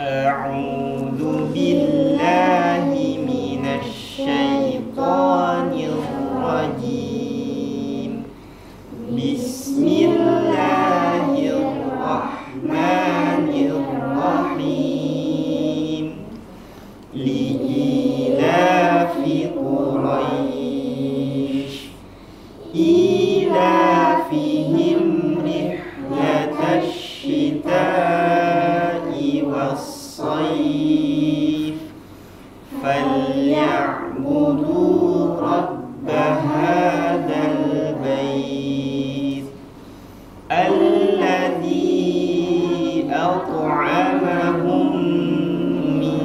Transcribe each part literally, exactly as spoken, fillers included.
A'udzu billahi minasy syaithanir rajim. Bismillahirrahmanirrahim. Li'ilafi Quraisy ilafihim rihlatash syita'i was-sayf falya'budu rabb hadzal bait alladzi at'amahum min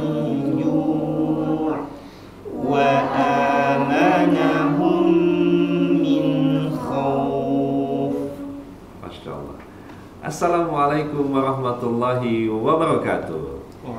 ju' wa amanahum min khauf. Masya Allah. Assalamualaikum warahmatullahi wabarakatuh.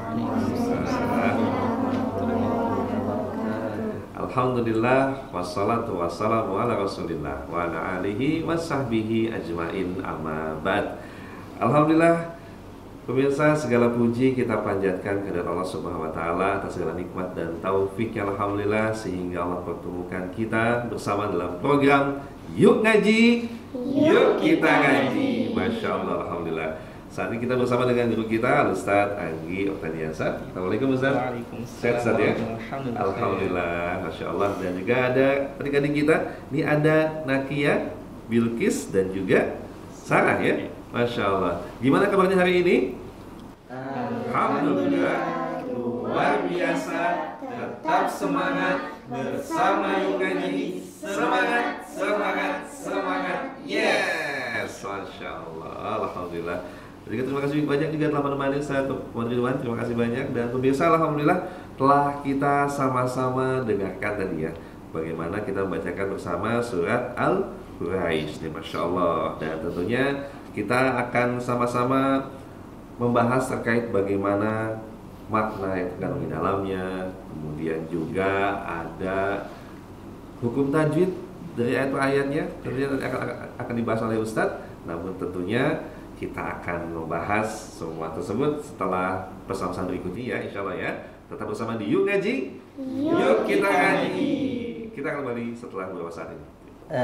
Alhamdulillah wassalatu wassalamu ala rasulillah wa ala alihi wa sahbihi ajmain amma ba'd. Alhamdulillah, pemirsa, segala puji kita panjatkan kepada Allah Subhanahu wa taala atas segala nikmat dan taufik, alhamdulillah, sehingga Allah pertemukan kita bersama dalam program Yuk Ngaji, Yuk Kita Ngaji. Masya Allah, alhamdulillah. Saat ini kita bersama dengan guru kita, Ustaz Anggi Oktaniasa. Assalamualaikum Ustaz. Waalaikumsalam. Sehat Ustaz ya? Alhamdulillah. Alhamdulillah, Masya Allah. Dan juga ada adik-adik kita. Ini ada Nakia, Bilqis, dan juga Sarah ya. Masya Allah. Gimana kabarnya hari ini? Alhamdulillah, luar biasa. Tetap semangat bersama Yuk Ngaji. Semangat, semangat, semangat. Yes, Masya Allah. Alhamdulillah. Jadi terima kasih banyak juga telah menemani saya untuk Ridwan. Terima kasih banyak. Dan pemirsa, alhamdulillah telah kita sama-sama dengarkan tadi ya, bagaimana kita membacakan bersama surat Al-Quraisy. Masya Allah. Dan tentunya kita akan sama-sama membahas terkait bagaimana makna yang terkandung di dalamnya. Kemudian juga ada hukum tajwid dari ayat-ayatnya. Tentunya akan, akan dibahas oleh Ustadz. Namun tentunya kita akan membahas semua tersebut setelah pesan-pesan berikut ini ya, insya Allah ya. Tetap bersama di Yuk Ngaji, Yuk, Yuk Kita Ngaji. Kita akan kembali setelah beberapa saat ini.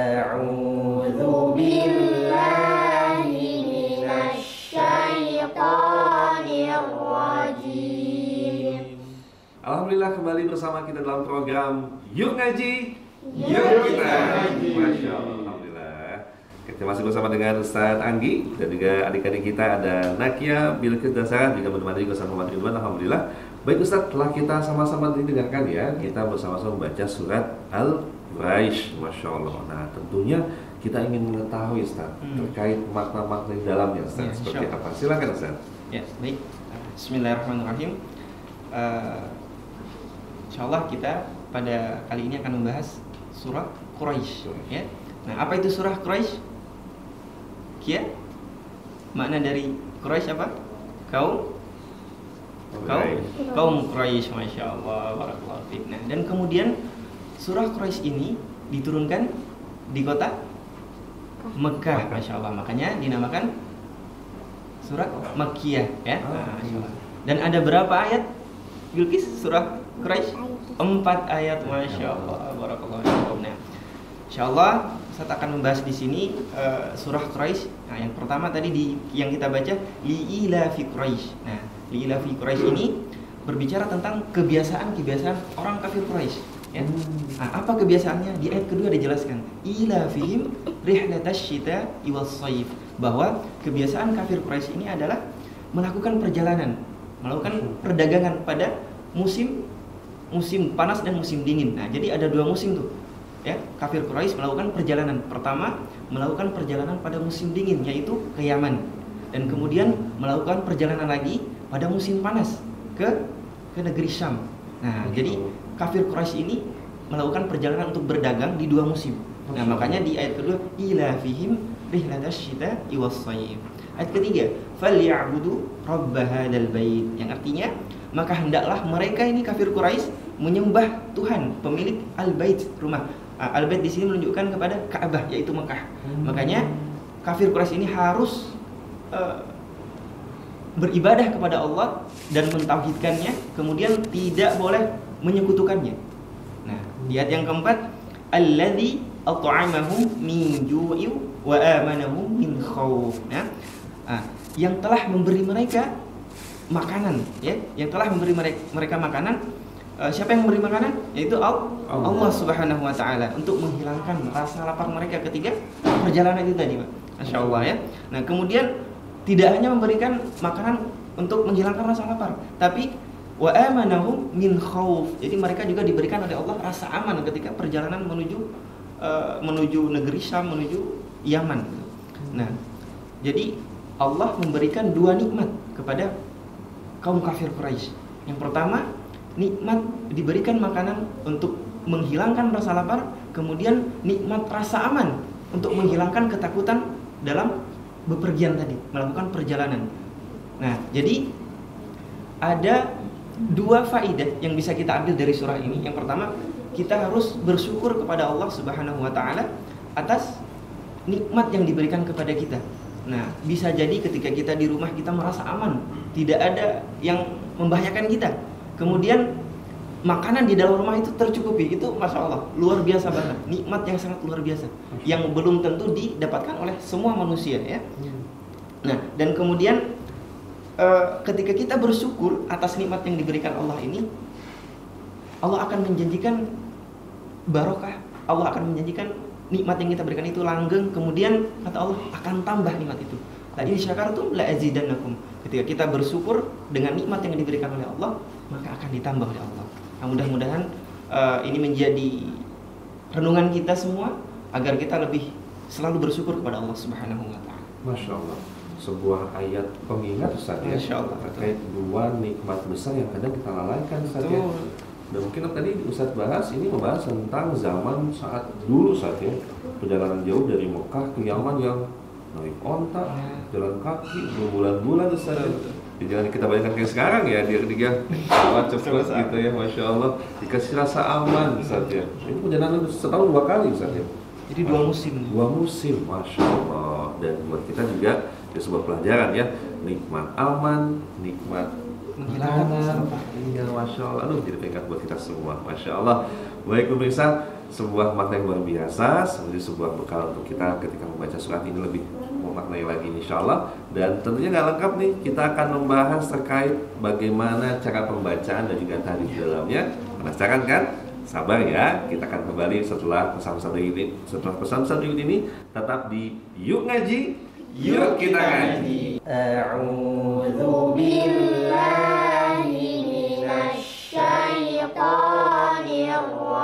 A'udzu billahi minasy syaithanir rajim. Alhamdulillah kembali bersama kita dalam program Yuk Ngaji, Yuk Kita Ngaji. Masya Allah, alhamdulillah. Kita masih bersama dengan Ustaz Anggi dan juga adik-adik kita ada Nakia, Bilqis, dan Sarah, juga menemani juga sama Muhammad Ridwan. Alhamdulillah. Baik Ustaz, telah kita sama-sama didengarkan ya, kita bersama-sama membaca surat Al-Quraisy. Masya Allah. Nah tentunya kita ingin mengetahui Ustaz hmm. terkait makna-makna di dalamnya Ustaz, ya, seperti apa? Silakan Ustaz. Ya, baik. Bismillahirrahmanirrahim. uh, Insya Allah kita pada kali ini akan membahas surah Quraisy ya. Nah, apa itu surah Quraisy? Kia? Makna dari Quraisy apa? Kaum Kaum Kaum Quraisy, Masya Allah, barakallahu fiik. Nah, dan kemudian surah Quraisy ini diturunkan di kota Mekah, Masya Allah. Makanya dinamakan surat Makkiyah ya. Nah, Masya Allah. Dan ada berapa ayat Bilqis surah Quraisy? Empat ayat, Masya Allah, barakallahu fiik. Nah, Insya Allah Ustaz akan membahas di sini uh, surah Quraisy. Nah, yang pertama tadi di yang kita baca li'ilafi Quraisy. Nah, li'ilafi Quraisy ini berbicara tentang kebiasaan-kebiasaan orang kafir Quraisy. Ya. Nah, apa kebiasaannya? Di ayat kedua dijelaskan ilafihim rihlatash syita'i was-sayf, bahwa kebiasaan kafir Quraisy ini adalah melakukan perjalanan, melakukan perdagangan pada musim musim panas dan musim dingin. Nah, jadi ada dua musim tuh. Ya, kafir Quraisy melakukan perjalanan. Pertama, melakukan perjalanan pada musim dingin, yaitu ke Yaman. Dan kemudian melakukan perjalanan lagi pada musim panas ke ke negeri Syam. Nah, oh, jadi kafir Quraisy ini melakukan perjalanan untuk berdagang di dua musim. Nah, makanya di ayat kedua ilafihim rihlatash syita'i was-sayf. Ayat ketiga, falya'budu rabb hadzal bait, yang artinya maka hendaklah mereka ini kafir Quraisy menyembah Tuhan pemilik al-bait, rumah. Al-bait di sini menunjukkan kepada Ka'bah, yaitu Mekah. Hmm. Makanya kafir Quraisy ini harus uh, beribadah kepada Allah dan mentauhidkannya, kemudian tidak boleh menyekutukannya. Nah, di ayat yang keempat, alladzi at'amahum min ju'i wa amanahum min khauf. Nah, ah, yang telah memberi mereka makanan, ya, yang telah memberi mereka makanan. Uh, siapa yang memberi makanan? Yaitu Allah, Allah Subhanahu wa taala, untuk menghilangkan rasa lapar mereka ketika perjalanan itu tadi, Pak. Masya Allah, ya. Nah, kemudian tidak hanya memberikan makanan untuk menghilangkan rasa lapar, tapi wa amanahum min khauf. Jadi mereka juga diberikan oleh Allah rasa aman ketika perjalanan menuju uh, menuju negeri Syam, menuju Yaman. Nah, jadi Allah memberikan dua nikmat kepada kaum kafir Quraisy. Yang pertama, nikmat diberikan makanan untuk menghilangkan rasa lapar, kemudian nikmat rasa aman untuk menghilangkan ketakutan dalam bepergian tadi, melakukan perjalanan. Nah, jadi ada dua faidah yang bisa kita ambil dari surah ini. Yang pertama, kita harus bersyukur kepada Allah Subhanahu wa taala atas nikmat yang diberikan kepada kita. Nah, bisa jadi ketika kita di rumah kita merasa aman, tidak ada yang membahayakan kita. Kemudian makanan di dalam rumah itu tercukupi, itu masya Allah luar biasa banget, nikmat yang sangat luar biasa, yang belum tentu didapatkan oleh semua manusia, ya. Nah, dan kemudian e, ketika kita bersyukur atas nikmat yang diberikan Allah ini, Allah akan menjanjikan barokah, Allah akan menjanjikan nikmat yang kita berikan itu langgeng, kemudian kata Allah akan tambah nikmat itu. Tadi syakartum la azidannakum. Ketika kita bersyukur dengan nikmat yang diberikan oleh Allah, maka akan ditambah oleh Allah. Nah, mudah-mudahan uh, ini menjadi renungan kita semua agar kita lebih selalu bersyukur kepada Allah Subhanahu wa taala. Masya Allah. Sebuah ayat pengingat Ustaz, ya, terkait dua nikmat besar yang kadang kita lalaikan, Ustaz, ya. Dan mungkin tadi Ustaz bahas ini membahas tentang zaman saat dulu, Ustaz, ya, perjalanan jauh dari Mekah ke Yaman yang naik onta, jalan kaki berbulan-bulan, Ustaz. Jangan kita bayangkan kayak sekarang, ya, dia dia cepat cepat gitu, ya, Masya Allah, dikasih rasa aman, Ustaz, ya. Ini perjalanan setahun dua kali, Ustaz, ya. Jadi dua musim. Dua musim, Masya Allah. Dan buat kita juga itu sebuah pelajaran, ya, nikmat aman, nikmat makanan, ya, Masya Allah. Aduh, jadi peringkat buat kita semua, Masya Allah. Baik pemirsa, sebuah makna yang luar biasa, sebagai sebuah bekal untuk kita ketika membaca surat ini lebih memaknai lagi, insya Allah. Dan tentunya nggak lengkap nih, kita akan membahas terkait bagaimana cara pembacaan dan juga tadi di dalamnya. Penasaran kan? Sabar, ya, kita akan kembali setelah pesan-pesan ini. Setelah pesan-pesan ini, tetap di Yuk Ngaji, Yuk Kita Ngaji. A'udzu billahi minasy syaithanir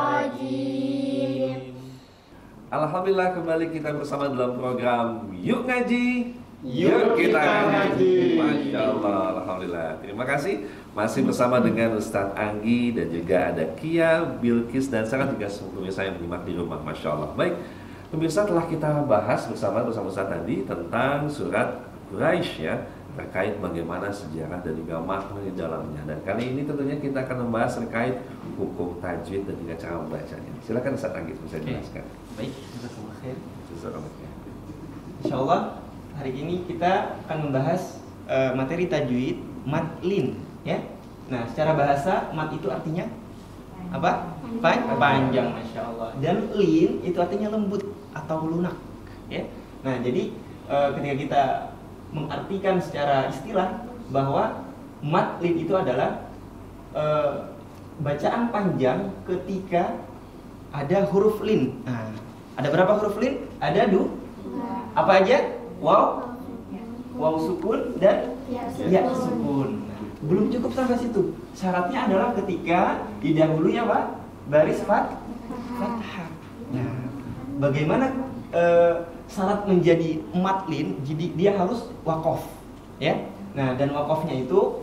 rajim. Alhamdulillah, kembali kita bersama dalam program Yuk Ngaji, Yuk Kita Ngaji. Masya Allah, Alhamdulillah. Terima kasih. Masih bersama dengan Ustadz Anggi dan juga ada Kia, Bilkis, dan sangat juga pemirsa yang menyimak di rumah. Masya Allah. Baik, pemirsa, telah kita bahas bersama bersama Ustadz tadi tentang surat Quraisy, ya, terkait bagaimana sejarah dan juga makna di dalamnya. Dan kali ini tentunya kita akan membahas terkait hukum tajwid dan juga cara membacanya. Silakan Ustadz Anggi, bisa jelaskan. Baik, jazakumullah khair. Jazakumullah khair. Insyaallah hari ini kita akan membahas uh, materi tajwid matlin, ya. Nah, secara bahasa mat itu artinya apa? Panjang, panjang, Masya Allah. Dan lin itu artinya lembut atau lunak, ya. Nah, jadi uh, ketika kita mengartikan secara istilah bahwa matlin itu adalah uh, bacaan panjang ketika ada huruf lin. Nah, ada berapa huruf lin? Ada du. Apa aja? Waw, waw sukun dan ya sukun. Nah, belum cukup sampai situ. Syaratnya adalah ketika didahului apa? Baris fat, fathah. Nah, bagaimana e, syarat menjadi matlin? Jadi dia harus wakof, ya. Nah, dan wakofnya itu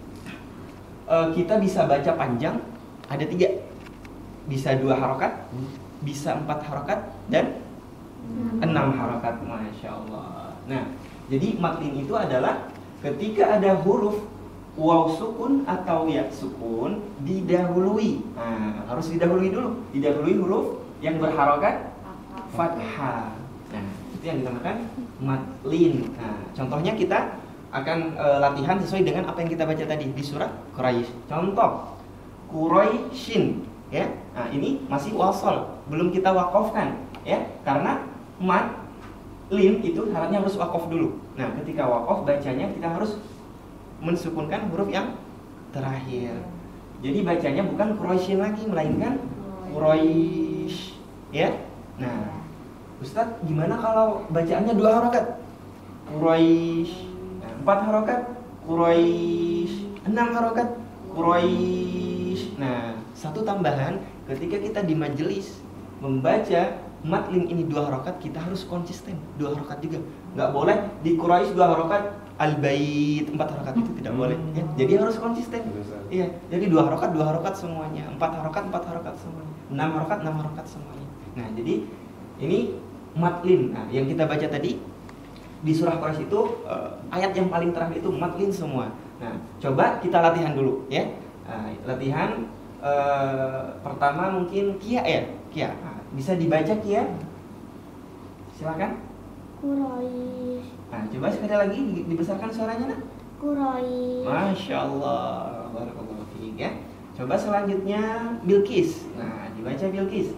e, kita bisa baca panjang. Ada tiga, bisa dua harokat, bisa empat harokat, dan enam harokat. Masya Allah. Nah, jadi matlin itu adalah ketika ada huruf waw sukun atau ya sukun didahului. Nah, harus didahului dulu. Didahului huruf yang berharokat fathah. Nah, itu yang dinamakan matlin. Nah, contohnya kita akan uh, latihan sesuai dengan apa yang kita baca tadi di surah Quraisy. Contoh Quraisyin, ya. Nah, ini masih wasol, belum kita wakofkan, ya. Karena mat lim itu syaratnya harus wakof dulu. Nah, ketika wakof bacanya kita harus mensukunkan huruf yang terakhir. Jadi bacanya bukan Quraisyin lagi, melainkan Quraisy, ya. Nah, Ustadz, gimana kalau bacaannya dua harokat? Quraisy. Nah, empat harokat Quraisy. Enam harokat Quraisy. Nah, satu tambahan, ketika kita di majelis membaca matlim ini dua harokat, kita harus konsisten dua harokat juga. Nggak boleh di Quraisy dua harokat, al-bait empat harokat, itu tidak boleh. Ya, jadi harus konsisten. Iya, jadi dua harokat dua harokat semuanya, empat harokat empat harokat semuanya, enam harokat enam harokat semuanya. Nah, jadi ini matlim. Nah, yang kita baca tadi di surah Quraisy itu uh, ayat yang paling terakhir itu matlim semua. Nah, coba kita latihan dulu, ya. Nah, latihan uh, pertama mungkin Kia ya, Kia. Nah, bisa dibaca Kia? Silakan. Quraisy. Nah, coba sekali lagi dibesarkan suaranya, nak. Quraisy. Masya Allah, barakallahu fiik, ya. Coba selanjutnya Bilqis. Nah, dibaca Bilqis.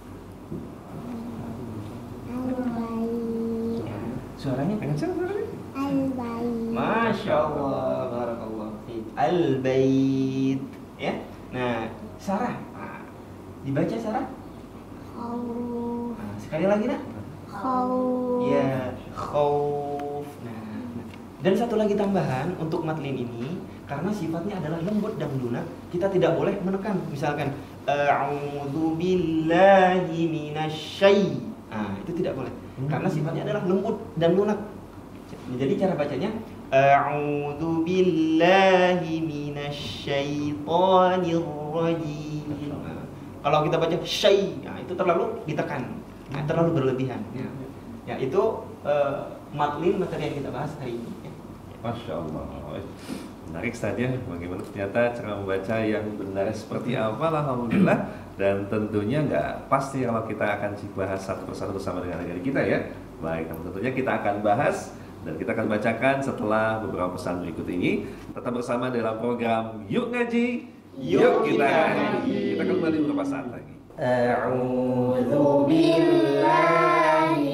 Al-bait. Ya, suaranya kencang suaranya. Al-bait. Masya Allah, barakallahu fiik. Al-bait, ya. Nah, Sarah. Nah, dibaca Sarah. Khawf. Nah, sekali lagi, nak. Khawf. Ya, khauf. Nah, dan satu lagi tambahan untuk matlim ini, karena sifatnya adalah lembut dan lunak, kita tidak boleh menekan. Misalkan a'udzu billahi minasyai. Nah, itu tidak boleh. Karena sifatnya adalah lembut dan lunak. Jadi cara bacanya a'udzu billahi minasyaitonir rajim. Nah, kalau kita baca syai, nah itu terlalu ditekan. Nah, terlalu berlebihan. Ya, ya itu uh, matlim materi yang kita bahas hari ini. Ya. Masya Allah. Menarik saja bagaimana ternyata cara membaca yang benar seperti apa, alhamdulillah. Dan tentunya nggak pasti kalau kita akan bahas satu persatu bersama dengan negara kita, ya. Baik, namun tentunya kita akan bahas dan kita akan bacakan setelah beberapa pesan berikut ini. Tetap bersama dalam program Yuk Ngaji, Yuk Kita Ngaji. Kita akan kembali beberapa saat lagi. A'udzu billahi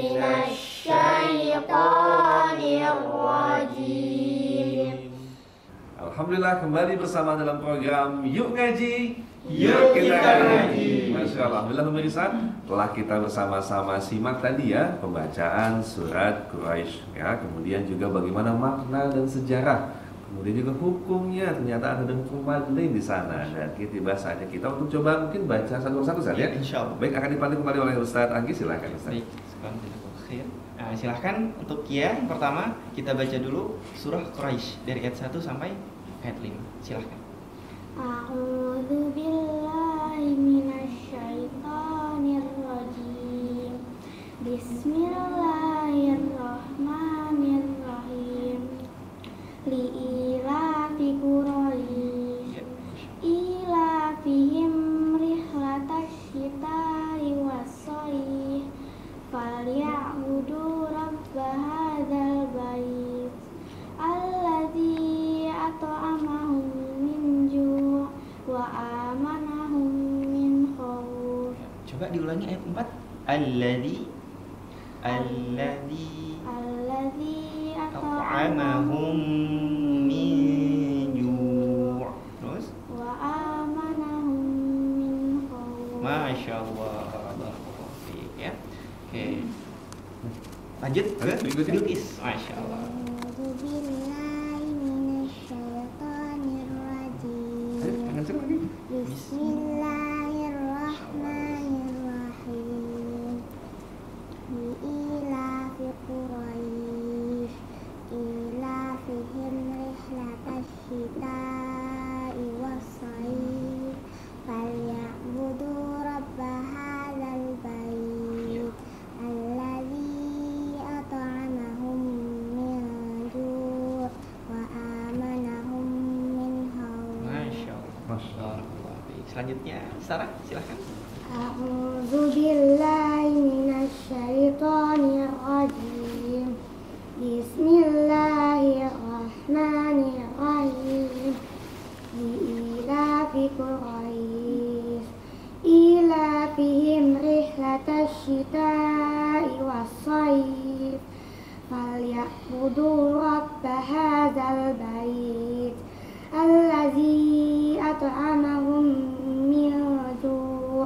minasyaitonir rajim. Alhamdulillah kembali bersama dalam program Yuk Ngaji, Yuk Kita Ngaji. Masya Allah, alhamdulillah pemirsa, telah kita bersama-sama simak tadi ya pembacaan surat Quraisy, ya, kemudian juga bagaimana makna dan sejarah, kemudian juga hukumnya, ternyata ada hukum madlin di sana. Dan kita tiba saatnya kita untuk coba mungkin baca satu-satu saja. Ya, insya Allah. Baik, akan dipandu kembali oleh Ustaz Anggi, silakan Ustaz. Baik, khair. Nah, silahkan untuk Kia yang pertama kita baca dulu surah Quraisy dari ayat satu sampai ayat lima. Silahkan. A'udzu billahi minasyaitonir rajim. Bismillahirrahmanirrahim. Li'ilafi Quraisy ilafihim rihlatash syita'i was-shayf falyabudu rabb hadzal bait alladzi at'amahum min ju' wa amanahum min khauf. Coba diulangi ayat empat. Alladzi alladzi Alladzi at'amahum min ju'. Terus? wa amanahum min khauf. Masya Allah, barakallahu fiik, ya. Oke. Lanjut ke Berikutnya. Bilqis. Masya Allah. A'udzu billahi minasyaitonir rajim. Kenceng lagi. Bismillahirrahmanirrahim. Li'ilafi Quraisy ilafihim rihlatash syita'i was-shayf falyabudu rabb hadzal bait alladzi at'amahum min ju' wa amanahum min khauf. Masya Allah. Masya Allah. Barakallahu fiik. Selanjutnya Sarah, silahkan. A'udzu billahi minasyaitonir rajim. Bismillahirrahmanirrahim. فليعبدوا رب هذا البيت الذي أطعمهم من جوع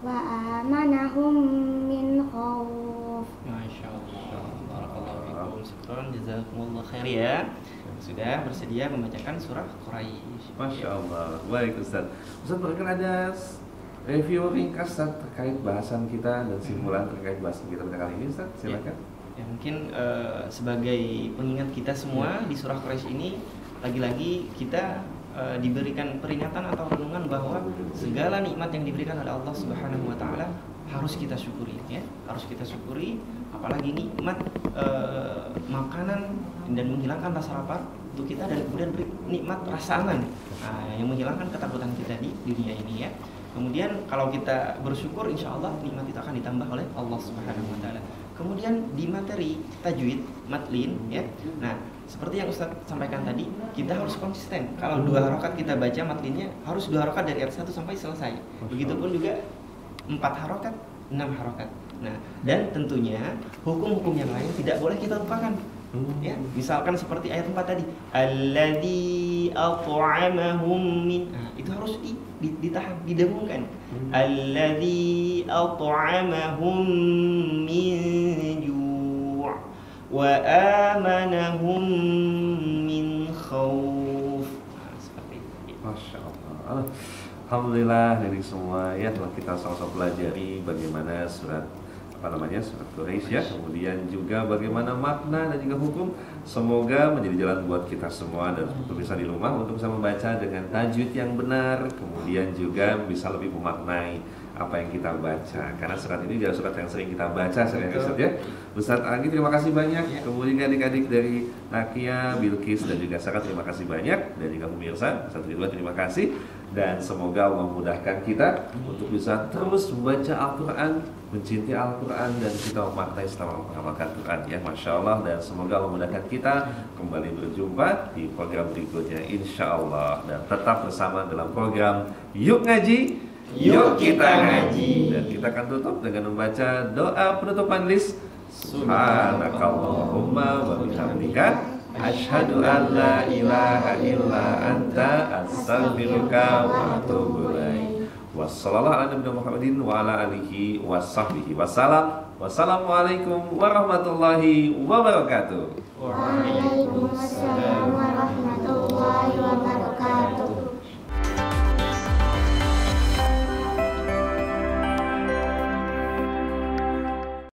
وآمنهم من خوف. Masya Allah, barakallahu fikum, syukran, jazakumullah khair ya. Sudah bersedia membacakan surah Quraisy. Masya Allah. Baik Ustaz. Ustaz, berikan ada review ringkas Ustaz, terkait bahasan kita dan simpulan terkait bahasan kita pada kali ini Ustaz. Silakan. Ya, mungkin uh, sebagai pengingat kita semua di surah Quraisy ini, lagi-lagi kita uh, diberikan peringatan atau renungan bahwa segala nikmat yang diberikan oleh Allah Subhanahu wa taala harus kita syukuri ya, harus kita syukuri, apalagi nikmat uh, makanan dan menghilangkan rasa lapar untuk kita, dan kemudian beri nikmat rasa aman uh, yang menghilangkan ketakutan kita di dunia ini ya. Kemudian kalau kita bersyukur, insya Allah nikmat itu akan ditambah oleh Allah Subhanahu wa taala. Kemudian di materi tajwid, matlin ya. Nah, seperti yang Ustaz sampaikan tadi, kita harus konsisten. Kalau dua harokat kita baca matlinnya harus dua harokat dari ayat satu sampai selesai. Begitupun juga empat harokat, enam harokat. Nah, dan tentunya hukum-hukum yang lain tidak boleh kita lupakan. Ya, misalkan seperti ayat empat tadi, alladzi at'amahum min, nah, itu harus di, di, ditahan, didengungkan. Alladzi at'amahum min ju' wa amanahum min khauf. Nah, seperti itu. Masya Allah. Alhamdulillah dari semua ya telah kita sama-sama pelajari bagaimana surat apa namanya surat Quraisy ya, kemudian juga bagaimana makna dan juga hukum. Semoga menjadi jalan buat kita semua dan pemirsa di rumah untuk bisa membaca dengan tajwid yang benar, kemudian juga bisa lebih memaknai apa yang kita baca, karena surat ini adalah surat yang sering kita baca sering Ustaz ya. Ustaz Anggi terima kasih banyak, kemudian adik-adik dari Nakia, Bilqis dan juga Sarah terima kasih banyak, dan juga pemirsa Ustaz Ridwan terima kasih, dan semoga Allah memudahkan kita untuk bisa terus membaca Al-Quran, mencintai Al-Quran, dan kita memaknai setelah mengamalkan Al-Quran ya. Masya Allah, dan semoga Allah memudahkan kita kembali berjumpa di program berikutnya insya Allah, dan tetap bersama dalam program Yuk Ngaji Yuk Kita Ngaji, dan kita akan tutup dengan membaca doa penutupan list. Subhanakallahumma wa bihamdika asyhadu an la ilaha illa anta astaghfiruka wa atubu ilaik. Wassallallahu ala nabiyina Muhammadin wa ala alihi washabbihi wasallam. Wassalamualaikum warahmatullahi wabarakatuh. Waalaikumsalam